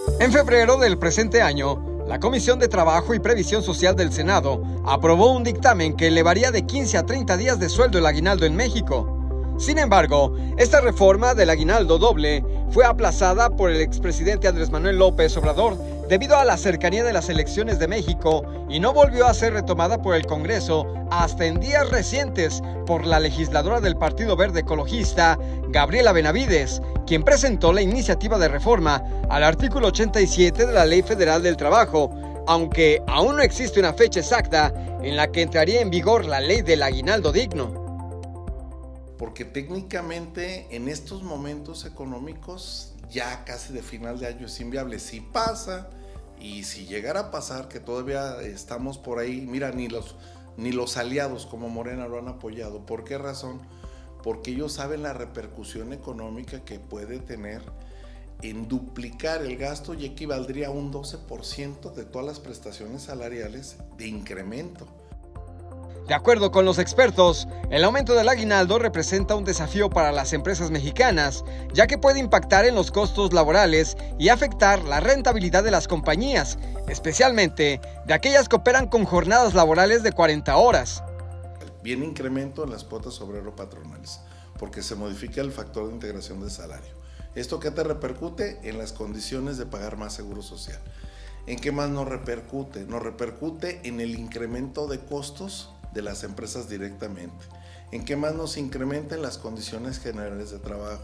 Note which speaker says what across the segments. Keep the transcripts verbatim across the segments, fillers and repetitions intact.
Speaker 1: En febrero del presente año, la Comisión de Trabajo y Previsión Social del Senado aprobó un dictamen que elevaría de quince a treinta días de sueldo el aguinaldo en México. Sin embargo, esta reforma del aguinaldo doble fue aplazada por el expresidente Andrés Manuel López Obrador debido a la cercanía de las elecciones de México y no volvió a ser retomada por el Congreso hasta en días recientes por la legisladora del Partido Verde Ecologista, Gabriela Benavides, quien presentó la iniciativa de reforma al artículo ochenta y siete de la Ley Federal del Trabajo, aunque aún no existe una fecha exacta en la que entraría en vigor la ley del aguinaldo digno.
Speaker 2: Porque técnicamente en estos momentos económicos ya casi de final de año es inviable. Si pasa y si llegara a pasar, que todavía estamos por ahí, mira, ni los, ni los aliados como Morena lo han apoyado. ¿Por qué razón? Porque ellos saben la repercusión económica que puede tener en duplicar el gasto y equivaldría a un doce por ciento de todas las prestaciones salariales de incremento.
Speaker 1: De acuerdo con los expertos, el aumento del aguinaldo representa un desafío para las empresas mexicanas, ya que puede impactar en los costos laborales y afectar la rentabilidad de las compañías, especialmente de aquellas que operan con jornadas laborales de cuarenta horas.
Speaker 2: Viene incremento en las cuotas obrero-patronales, porque se modifica el factor de integración de salario. ¿Esto qué te repercute? En las condiciones de pagar más seguro social. ¿En qué más nos repercute? Nos repercute en el incremento de costos de las empresas directamente. ¿En qué más nos incrementan las condiciones generales de trabajo?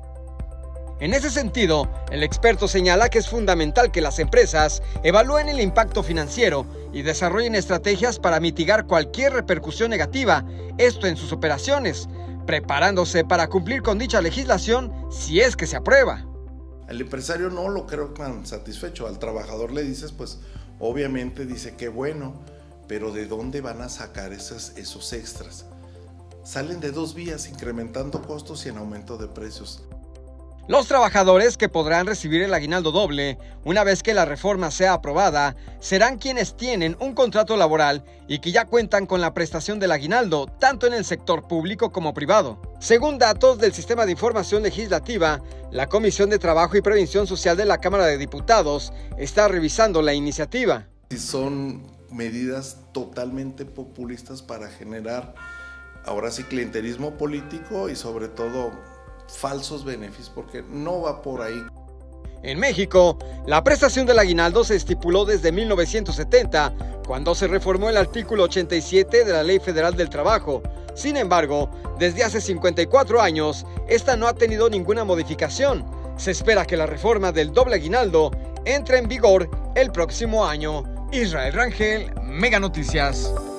Speaker 1: En ese sentido, el experto señala que es fundamental que las empresas evalúen el impacto financiero y desarrollen estrategias para mitigar cualquier repercusión negativa, esto en sus operaciones, preparándose para cumplir con dicha legislación si es que se aprueba.
Speaker 2: Al empresario no lo creo tan satisfecho. Al trabajador le dices, pues obviamente dice que bueno, pero ¿de dónde van a sacar esos, esos extras? Salen de dos vías, incrementando costos y en aumento de precios.
Speaker 1: Los trabajadores que podrán recibir el aguinaldo doble, una vez que la reforma sea aprobada, serán quienes tienen un contrato laboral y que ya cuentan con la prestación del aguinaldo, tanto en el sector público como privado. Según datos del Sistema de Información Legislativa, la Comisión de Trabajo y Previsión Social de la Cámara de Diputados está revisando la iniciativa.
Speaker 2: Si son medidas totalmente populistas para generar, ahora sí, clientelismo político y sobre todo falsos beneficios, porque no va por ahí.
Speaker 1: En México, la prestación del aguinaldo se estipuló desde mil novecientos setenta, cuando se reformó el artículo ochenta y siete de la Ley Federal del Trabajo. Sin embargo, desde hace cincuenta y cuatro años, esta no ha tenido ninguna modificación. Se espera que la reforma del doble aguinaldo entre en vigor el próximo año. Israel Rangel, Mega Noticias.